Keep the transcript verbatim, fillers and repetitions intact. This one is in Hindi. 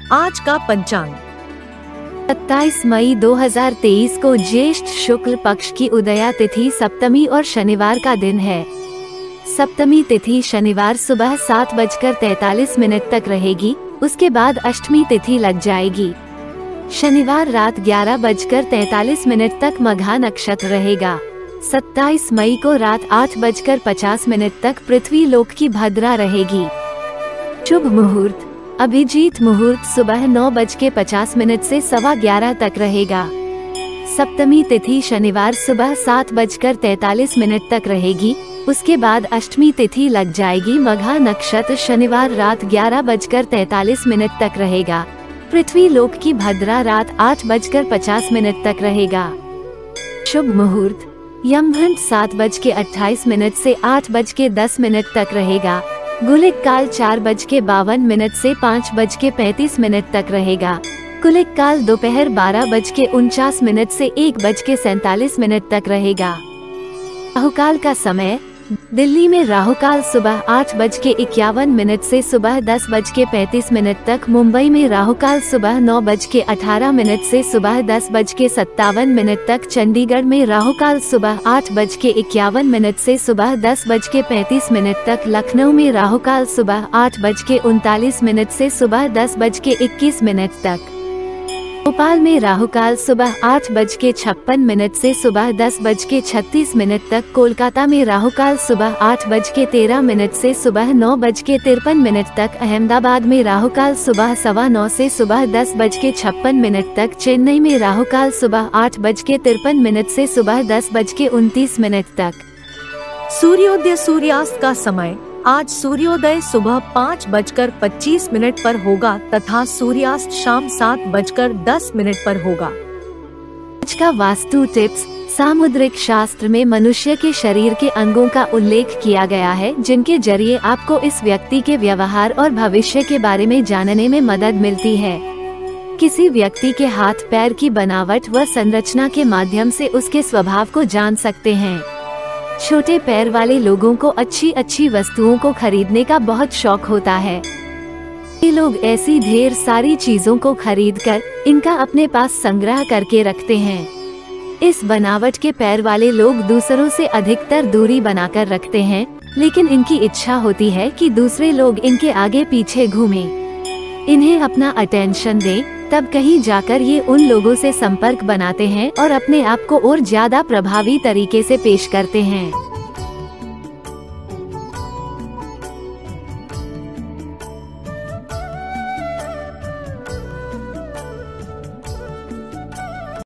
आज का पंचांग सत्ताईस मई दो हज़ार तेईस को ज्येष्ठ शुक्ल पक्ष की उदया तिथि सप्तमी और शनिवार का दिन है। सप्तमी तिथि शनिवार सुबह सात बजकर तैतालीस मिनट तक रहेगी, उसके बाद अष्टमी तिथि लग जाएगी। शनिवार रात ग्यारह बजकर तैतालीस मिनट तक मघा नक्षत्र रहेगा। सत्ताईस मई को रात आठ बजकर पचास मिनट तक पृथ्वी लोक की भद्रा रहेगी। शुभ मुहूर्त अभिजीत मुहूर्त सुबह नौ बज के पचास मिनट से सवा ग्यारह तक रहेगा। सप्तमी तिथि शनिवार सुबह सात बजकर तैतालीस मिनट तक रहेगी, उसके बाद अष्टमी तिथि लग जाएगी। मघा नक्षत्र शनिवार रात ग्यारह बजकर तैतालीस मिनट तक रहेगा। पृथ्वी लोक की भद्रा रात आठ बजकर पचास मिनट तक रहेगा। शुभ मुहूर्त यमघंट सात बज के अट्ठाईस मिनट से आठ बज के दस मिनट तक रहेगा। गुलिक काल चार बज के बावन मिनट से पाँच बज के पैंतीस मिनट तक रहेगा। कुलिक काल दोपहर बारह बज के उनचास मिनट से एक बज के सैतालीस मिनट तक रहेगा। राहुकाल का समय दिल्ली में राहुकाल सुबह आठ बज के इक्यावन मिनट से सुबह दस बज के पैंतीस मिनट तक। मुंबई में राहुकाल सुबह नौ बज के अठारह मिनट से सुबह दस बज के सत्तावन मिनट तक। चंडीगढ़ में राहुकाल सुबह आठ बज के इक्यावन मिनट से सुबह दस बज के पैंतीस मिनट तक। लखनऊ में राहुकाल सुबह आठ बज के उनतालीस मिनट से सुबह दस बज के इक्कीस मिनट तक। भोपाल में राहुकाल सुबह आठ बज के छप्पन मिनट से सुबह दस बज के छत्तीस मिनट तक। कोलकाता में राहुकाल सुबह आठ बज के तेरह मिनट से सुबह नौ बज के तिरपन मिनट तक। अहमदाबाद में राहुकाल सुबह सवा नौ से सुबह दस बज के छप्पन मिनट तक। चेन्नई में राहुकाल सुबह आठ बज के तिरपन मिनट से सुबह दस बज के उनतीस मिनट तक। सूर्योदय सूर्यास्त का समय आज सूर्योदय सुबह पाँच बजकर पच्चीस मिनट पर होगा तथा सूर्यास्त शाम सात बजकर दस मिनट पर होगा। आज का वास्तु टिप्स सामुद्रिक शास्त्र में मनुष्य के शरीर के अंगों का उल्लेख किया गया है, जिनके जरिए आपको इस व्यक्ति के व्यवहार और भविष्य के बारे में जानने में मदद मिलती है। किसी व्यक्ति के हाथ पैर की बनावट व संरचना के माध्यम से उसके स्वभाव को जान सकते हैं। छोटे पैर वाले लोगों को अच्छी अच्छी वस्तुओं को खरीदने का बहुत शौक होता है। ये लोग ऐसी ढेर सारी चीजों को खरीदकर इनका अपने पास संग्रह करके रखते हैं। इस बनावट के पैर वाले लोग दूसरों से अधिकतर दूरी बनाकर रखते हैं, लेकिन इनकी इच्छा होती है कि दूसरे लोग इनके आगे पीछे घूमें, इन्हें अपना अटेंशन दें। तब कहीं जाकर ये उन लोगों से संपर्क बनाते हैं और अपने आप को और ज्यादा प्रभावी तरीके से पेश करते हैं।